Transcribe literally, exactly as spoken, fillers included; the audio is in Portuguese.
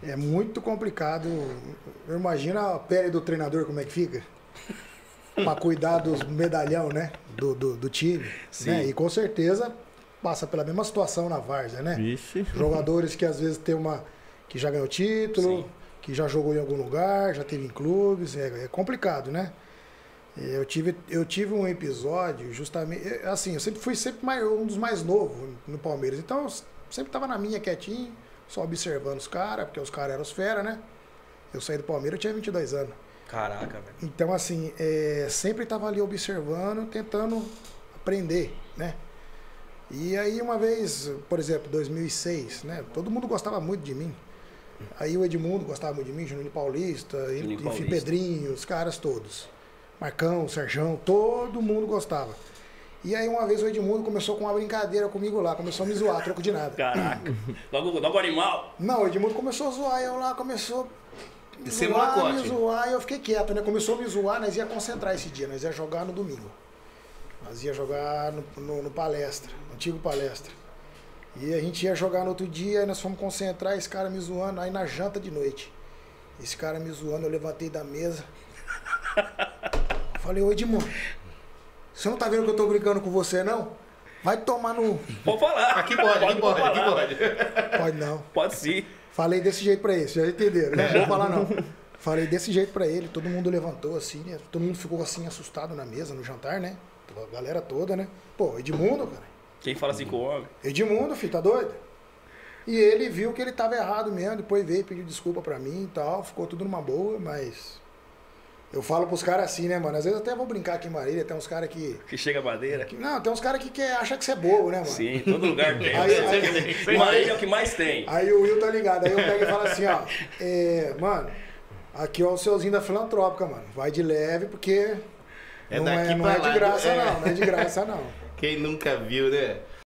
É muito complicado. Eu imagino a pele do treinador como é que fica. Pra cuidar dos medalhão, né? Do, do, do time. Sim. Né? E com certeza passa pela mesma situação na várzea, né? Vixe. Jogadores que às vezes tem uma. Que já ganhou título, Sim. que já jogou em algum lugar, já teve em clubes. É, é complicado, né? Eu tive, eu tive um episódio, justamente. Assim, eu sempre fui sempre mais, um dos mais novos no Palmeiras. Então eu sempre tava na minha quietinho, só observando os caras, porque os caras eram os fera, né? Eu saí do Palmeiras, eu tinha vinte e dois anos. Caraca, velho. Então, assim, é, sempre tava ali observando, tentando aprender, né? E aí, uma vez, por exemplo, dois mil e seis, né? Todo mundo gostava muito de mim. Aí o Edmundo gostava muito de mim, Juninho Paulista, Juninho enfim, Paulista. Pedrinho, os caras todos. Marcão, Serjão, todo mundo gostava. E aí uma vez o Edmundo começou com uma brincadeira comigo lá, começou a me zoar, troco de nada. Caraca. Logo, logo animal. Não, o Edmundo começou a zoar, eu lá começou a me Esse zoar, molecote. me zoar, e eu fiquei quieto, né? Começou a me zoar, nós ia concentrar esse dia, nós ia jogar no domingo. Nós ia jogar no, no, no palestra, no antigo palestra. E a gente ia jogar no outro dia, aí nós fomos concentrar, esse cara me zoando, aí na janta de noite. Esse cara me zoando, eu levantei da mesa. Falei, ô Edmundo, você não tá vendo que eu tô brincando com você, não? Vai tomar no... Pode falar. Aqui pode, aqui pode, aqui pode. Pode não. Pode sim. Falei desse jeito pra ele, vocês já entenderam, não vou falar não. Falei desse jeito pra ele, todo mundo levantou assim, né? Todo mundo ficou assim assustado na mesa, no jantar, né? A galera toda, né? Pô, Edmundo, cara. Quem fala assim com o homem? Edmundo, filho, tá doido? E ele viu que ele tava errado mesmo, depois veio pedir desculpa pra mim e tal, ficou tudo numa boa, mas... Eu falo pros caras assim, né, mano? Às vezes eu até vou brincar aqui em Marília, tem uns caras que... Que chega a madeira. que- Não, tem uns caras que, que acham que você é bobo, né, mano? Sim, todo lugar tem. Aí- aí- O Marília é o que mais tem. Aí o Will tá ligado, aí eu pego e falo assim, ó, é, mano, aqui ó o seuzinho da filantrópica, mano, vai de leve porque É não, daqui é, não pra é lá, de graça é. não, não é de graça não. Quem nunca viu, né?